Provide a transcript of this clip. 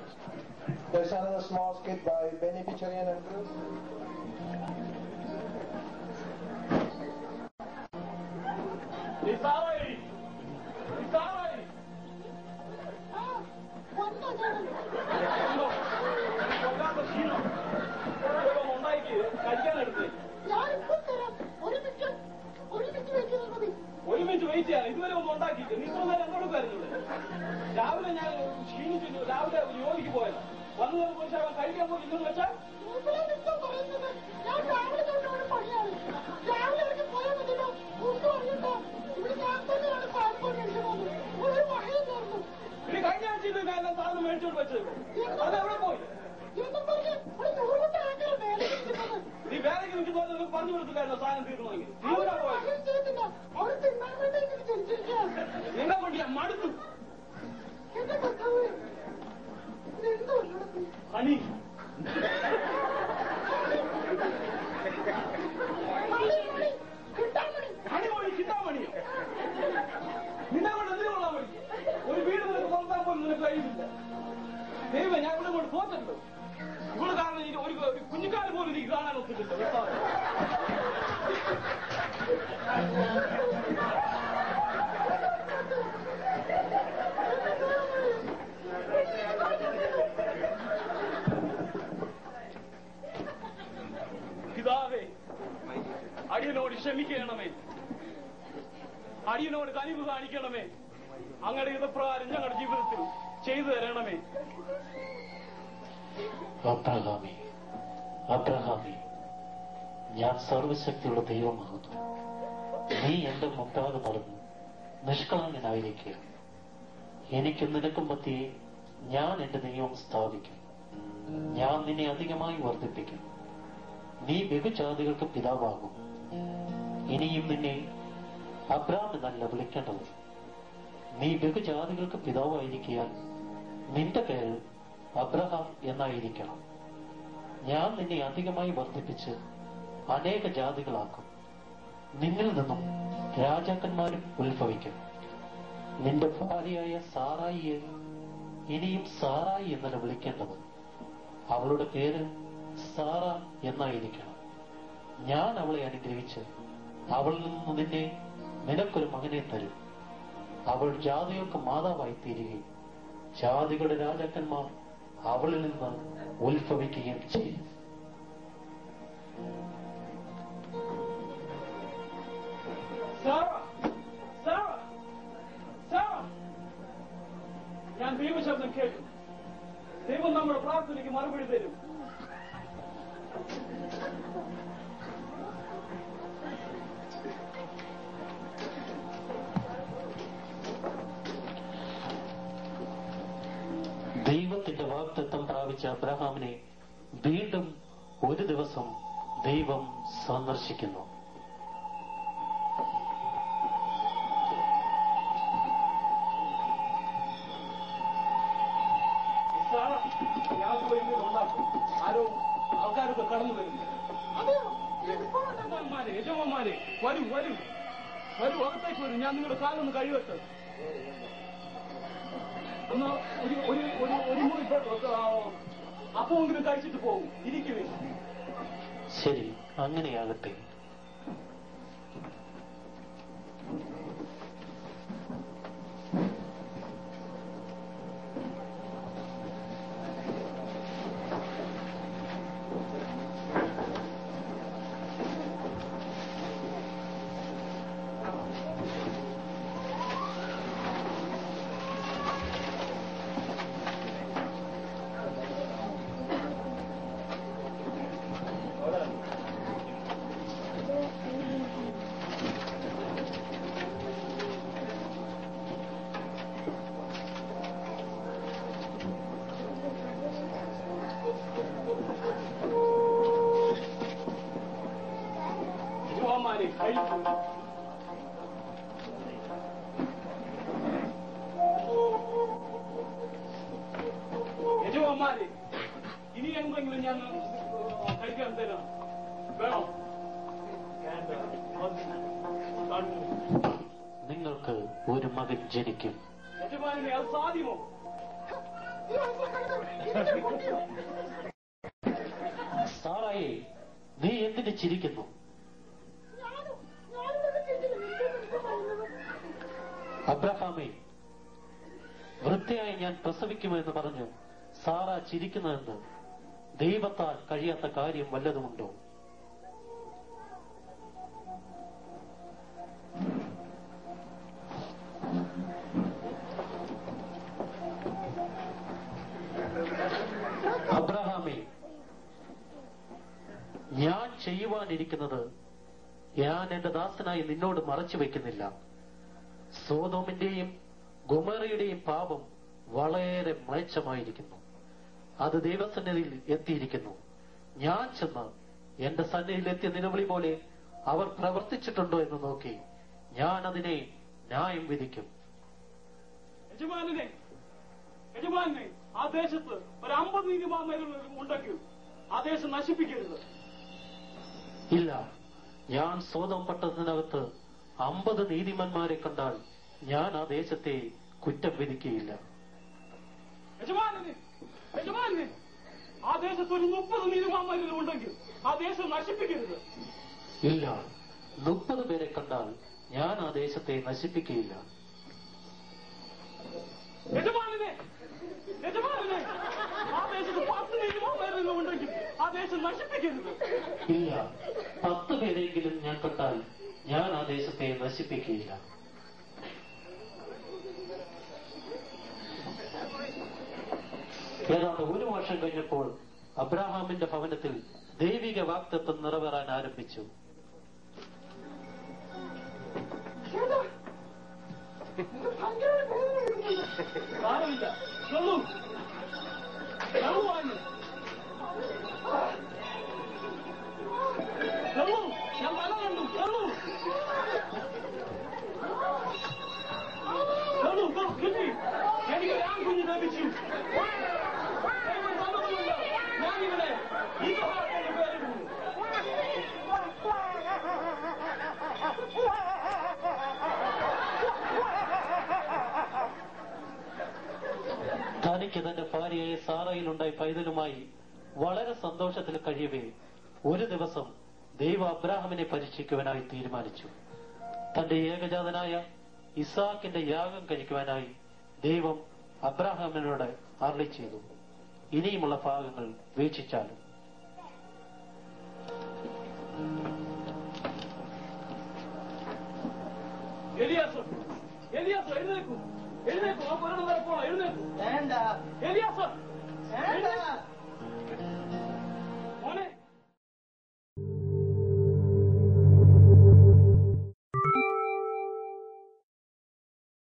There's another small skit by Benny Picharian and group. ഒരുമിച്ച് wait ചെയ്യാൻ ഇതുവരെ ഒന്നും ഉണ്ടാക്കിയിട്ട് ഇത്ര നേരം എന്തെടുക്കായിരുന്നു രാവിലെ ഞാൻ ക്ഷീണിച്ചു രാവിലെ ജോലിക്ക് പോയത് വന്നു കുറച്ച് കഴിക്കാൻ പോയി ഇല്ലെന്ന് വെച്ചാൽ ഇനി കഴിഞ്ഞ ആഴ്ച എല്ലാം സാധനം മേടിച്ചോണ്ട് വെച്ചത് അതെവിടെ പോയി നീ വേലയ്ക്ക് നിൽക്കുന്ന പറഞ്ഞു കൊടുത്തില്ലായിരുന്നോ സാധനം തീർന്നെങ്കിൽ നിന്നെ കൊണ്ട് ഞാൻ മടുത്തു ഹണി ഹണിമണി ചിന്താമണിയോ നിന്നെ കൊണ്ട് എന്തിനു കൊള്ളാൻ മതി ഒരു വീട് നിനക്ക് പുറത്താൻ പോലും നിനക്ക് കഴിയുന്നില്ല ദൈവം ഞാൻ ഇവിടെ കൊണ്ട് പോകണ്ടോ ഇവിടെ കാരണം ഒരു കുഞ്ഞുകാലം പോലും എനിക്ക് കാണാൻ ഒത്തിട്ടില്ല പിതാവേ അടിയനോട് ക്ഷമിക്കണമേ അടിയനോട് കനിവ് കാണിക്കണമേ അങ്ങയുടെ ഇതപ്രകാരം ഞങ്ങളുടെ ജീവിതത്തിൽ ചെയ്തു തരണമേ അബ്രഹാമേ അബ്രഹാമേ ഞാൻ സർവശക്തിയുള്ള ദൈവമാകുന്നു നീ എന്റെ മുമ്പാകെ നടന്നു നിഷ്കളങ്കനായിരിക്കുക എനിക്കും നിനക്കും മധ്യേ ഞാൻ എന്റെ നിയമം സ്ഥാപിക്കും ഞാൻ നിന്നെ അധികമായി വർദ്ധിപ്പിക്കും നീ ബഹുജാതികൾക്ക് പിതാവാകും ഇനിയും നിന്നെ അബ്രാം എന്നല്ല വിളിക്കേണ്ടത് നീ ബഹുജാതികൾക്ക് പിതാവായിരിക്കാൻ നിന്റെ പേര് അബ്രഹാം എന്നായിരിക്കണം ഞാൻ നിന്നെ അധികമായി വർദ്ധിപ്പിച്ച് അനേക ജാതികളാക്കും നിന്നിൽ നിന്നും രാജാക്കന്മാരും ഉത്ഭവിക്കും നിന്റെ ഭാര്യയായ സാറായിയെ ഇനിയും സാറായി എന്നല്ല വിളിക്കേണ്ടത് അവളുടെ പേര് സാറ എന്നായിരിക്കണം ഞാൻ അവളെ അനുഗ്രഹിച്ച് അവളിൽ നിന്ന് നിന്നെ നിനക്കൊരു മകനെ തരും അവൾ ജാതികൾക്ക് മാതാവായി തീരുകയും ജാതികളുടെ രാജാക്കന്മാർ അവളിൽ നിന്ന് ഉത്ഭവിക്കുകയും ചെയ്യും ഞാൻ ദൈവശബ്ദം കേട്ടു ദൈവം നമ്മുടെ പ്രാർത്ഥനയ്ക്ക് മറുപടി തരും ദൈവത്തിന്റെ വാഗ്ദത്തം പ്രാപിച്ച അബ്രഹാമിനെ വീണ്ടും ഒരു ദിവസം ദൈവം സന്ദർശിക്കുന്നു. ആരോ ആൾക്കാരൊക്കെ കടന്നു വരുന്നു. യജമാന്മാരെ വരൂ വരൂ വരൂ, അകത്തേക്ക് വരും. ഞാൻ നിങ്ങളുടെ കാലൊന്ന് കഴിവട്ടെ. ഒന്ന് ഒരു മുറി അപ്പമെങ്കിലും കഴിച്ചിട്ട് പോകും. ഇരിക്കുവേ. ശരി, അങ്ങനെയാകട്ടെ. യജമാന്മാരെ, ഇനി എന്തെങ്കിലും ഞാൻ കഴിക്കാൻ തരാം. വേണോ? നിങ്ങൾക്ക് ഒരു മകൻ ജനിക്കും. യജമാനെ, അത് സാധ്യമോ? സാറായെ, നീ എന്തിന് ചിരിക്കുന്നു? അബ്രഹാമേ, വൃത്തിയായി ഞാൻ പ്രസവിക്കുമെന്ന് പറഞ്ഞു സാറ ചിരിക്കുന്നതെന്ന് ദൈവത്താൽ കഴിയാത്ത കാര്യം വല്ലതുമുണ്ടോ? അബ്രഹാമേ, ഞാൻ ചെയ്യുവാനിരിക്കുന്നത് ഞാൻ എന്റെ ദാസനായി നിന്നോട് മറച്ചു വയ്ക്കുന്നില്ല. സോദോമിന്റെയും ഗൊമോറയുടെയും പാപം വളരെ മ്ലേച്ഛമായിരിക്കുന്നു. അത് ദൈവസന്നിധിയിൽ എത്തിയിരിക്കുന്നു. ഞാൻ ചെന്ന് എന്റെ സന്നിധിയിൽ എത്തിയ നിലവിളി പോലെ അവർ പ്രവർത്തിച്ചിട്ടുണ്ടോ എന്ന് നോക്കി ഞാൻ അതിനെ ന്യായം വിധിക്കും. യജമാനെ, ആ ദേശത്ത് ഒരു 50 നീതിമാന്മാർ ഉണ്ടെങ്കിൽ ആ ദേശം നശിപ്പിക്കരുത്. ഇല്ല, ഞാൻ സോദോം പട്ടണത്തിനകത്ത് 50 നീതിമാന്മാരെ കണ്ടാൽ ഞാൻ ആ ദേശത്തെ കുറ്റം വിധിക്കുകയില്ല. യജമാനെ, ആ ദേശത്ത് ഒരു 30 നീതിമാന്മാരിൽ ഉണ്ടെങ്കിൽ ആ ദേശം നശിപ്പിക്കരുത്. ഇല്ല, 30 പേരെ കണ്ടാൽ ഞാൻ ആ ദേശത്തെ നശിപ്പിക്കുകയില്ല. യജമാനെ, ആ ദേശത്ത് 10 നീതിമാന്മാരിൽ ഉണ്ടെങ്കിൽ ആ ദേശം നശിപ്പിക്കരുത്. ഇല്ല, 10 പേരെങ്കിലും ഞാൻ കണ്ടാൽ ഞാൻ ആ ദേശത്തെ നശിപ്പിക്കുകയില്ല. ഏതാണ്ട് 1 വർഷം കഴിഞ്ഞപ്പോൾ അബ്രഹാമിന്റെ ഭവനത്തിൽ ദൈവിക വാഗ്ദത്തം നിറവേറാൻ ആരംഭിച്ചു. സാരമില്ല, ഞാൻ മല കണ്ടു. കിട്ടി, എനിക്ക് ആൺകുഞ്ഞ് ലഭിച്ചു. ഞാനിവിടെ ഇബ്രാഹിമിന്റെ പേരിടുന്നു. തനിക്ക് തന്റെ ഭാര്യയായ സാറയിലുണ്ടായ പൈതലുമായി വളരെ സന്തോഷത്തിൽ കഴിയവേ ഒരു ദിവസം ദൈവം അബ്രാഹാമിനെ പരീക്ഷിക്കുവാനായി തീരുമാനിച്ചു. തന്റെ ഏകജാതനായ ഇസാക്കിന്റെ യാഗം കഴിക്കുവാനായി ദൈവം അബ്രാഹാമിനോട് അരുളി ചെയ്തു. ഇനിയുമുള്ള ഭാഗങ്ങൾ വീക്ഷിച്ചാലും. എലിയാസ് എഴുന്നേക്കൂ, ആ പുരണം വരെ പോണം, എഴുന്നേക്കൂ. വേണ്ട, എലിയാസ് വേണ്ട.